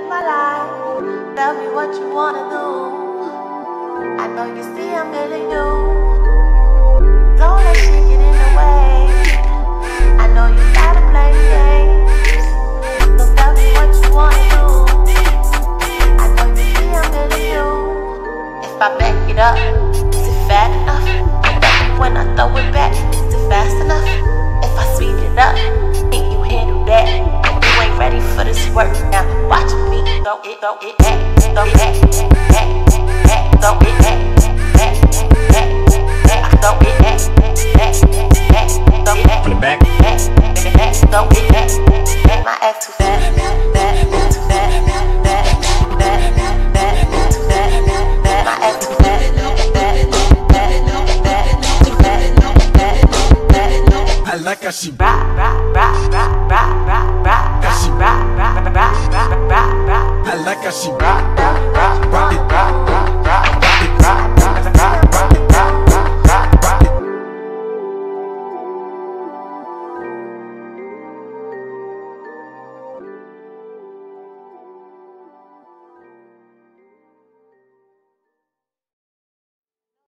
my life. Tell me what you wanna do. I know you see I'm feeling you. Don't let shit get in the way. I know you gotta play games. So tell me what you wanna do. I know you see I'm feeling you. If I back it up, is it fat enough? When I throw it back, is it fast enough? If I speed it up, can you handle that? You ain't ready for this work now. Watch me throw it back, throw it back, throw it back, throw it back, from the back. Throw it back. My ass too fat, too fat, too fat, too fat. My ass too fat, I like how she rock, rock, rock, rock, rock, rock, rock, how she rock, rock, rock, rock, rock, rock. I like how she rock.